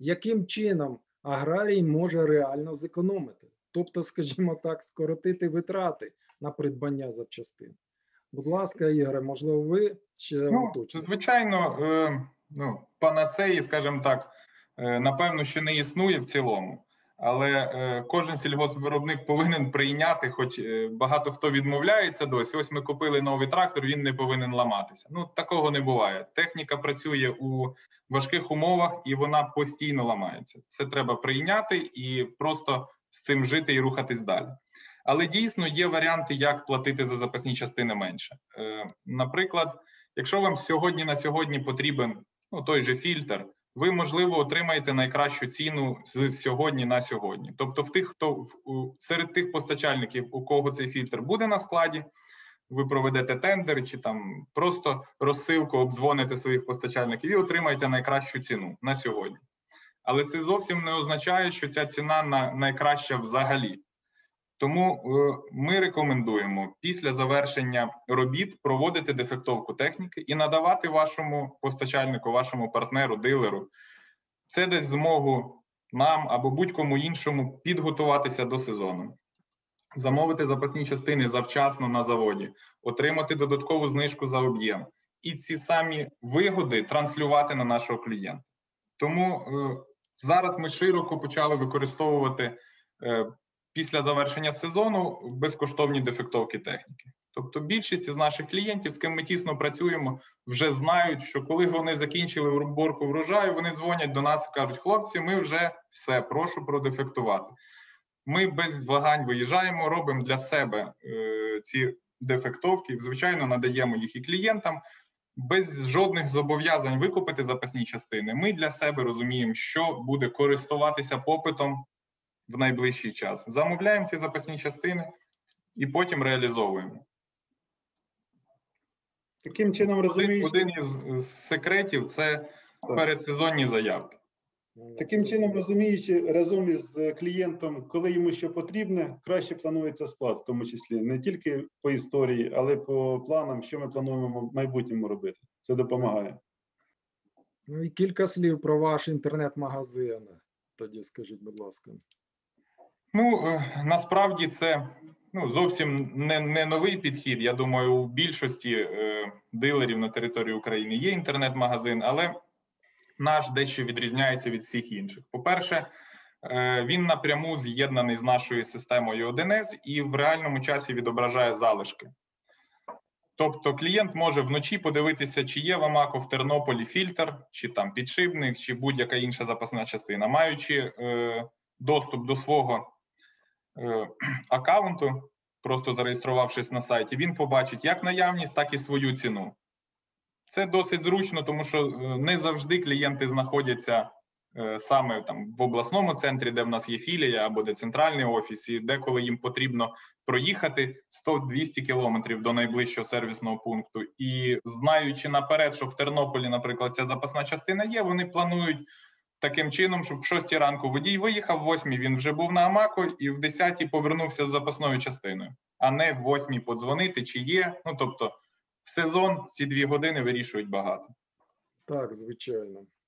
яким чином аграрій може реально зекономити? Тобто, скажімо так, скоротити витрати на придбання запчастин. Будь ласка, Ігоре, можливо, ви ще уточните? Звичайно, панацеї, скажімо так, напевно, що не існує в цілому. Але кожен сільгоспвиробник повинен прийняти, хоч багато хто відмовляється досі. Ось ми купили новий трактор, він не повинен ламатися. Такого не буває. Техніка працює у важких умовах і вона постійно ламається. Це треба прийняти і просто з цим жити і рухатись далі. Але дійсно є варіанти, як платити за запасні частини менше. Наприклад, якщо вам сьогодні на сьогодні потрібен той же фільтр, ви, можливо, отримаєте найкращу ціну з сьогодні на сьогодні. Тобто серед тих постачальників, у кого цей фільтр буде на складі, ви проведете тендер чи там просто розсилку, обдзвоните своїх постачальників і отримаєте найкращу ціну на сьогодні. Але це зовсім не означає, що ця ціна найкраща взагалі. Тому ми рекомендуємо після завершення робіт проводити дефектовку техніки і надавати вашому постачальнику, вашому партнеру, дилеру. Це дасть змогу нам або будь-кому іншому підготуватися до сезону, замовити запасні частини завчасно на заводі, отримати додаткову знижку за об'єм і ці самі вигоди транслювати на нашого клієнта. Тому зараз ми широко почали використовувати після завершення сезону безкоштовні дефектовки техніки. Тобто більшість із наших клієнтів, з ким ми тісно працюємо, вже знають, що коли вони закінчили уборку врожаю, вони дзвонять до нас і кажуть: хлопці, ми вже все, прошу продефектувати. Ми без вагань виїжджаємо, робимо для себе ці дефектовки, звичайно, надаємо їх і клієнтам, без жодних зобов'язань викупити запасні частини. Ми для себе розуміємо, що буде користуватися попитом в найближчий час. Замовляємо ці запасні частини і потім реалізовуємо. Таким чином, розумієш... Один із секретів – це передсезонні заявки. Таким чином, розуміючи, разом із клієнтом, коли йому що потрібне, краще планується склад, в тому числі не тільки по історії, але по планам, що ми плануємо в майбутньому робити. Це допомагає. І кілька слів про ваш інтернет-магазин. Тоді скажіть, будь ласка. Насправді це зовсім не новий підхід. Я думаю, у більшості дилерів на території України є інтернет-магазин, але наш дещо відрізняється від всіх інших. По-перше, він напряму з'єднаний з нашою системою 1С і в реальному часі відображає залишки. Тобто клієнт може вночі подивитися, чи є в Амако в Тернополі фільтр, чи там підшипник, чи будь-яка інша запасна частина. Маючи доступ до свого аккаунту, просто зареєструвавшись на сайті, він побачить як наявність, так і свою ціну. Це досить зручно, тому що не завжди клієнти знаходяться саме там в обласному центрі, де в нас є філія, або де центральний офіс, і деколи їм потрібно проїхати 100-200 кілометрів до найближчого сервісного пункту. І знаючи наперед, що в Тернополі, наприклад, ця запасна частина є, вони планують таким чином, щоб в 6 ранку водій виїхав, в 8 він вже був на Амако і в 10 повернувся з запасною частиною, а не в 8 подзвонити, чи є. Тобто в сезон ці 2 години вирішують багато. Так, звичайно.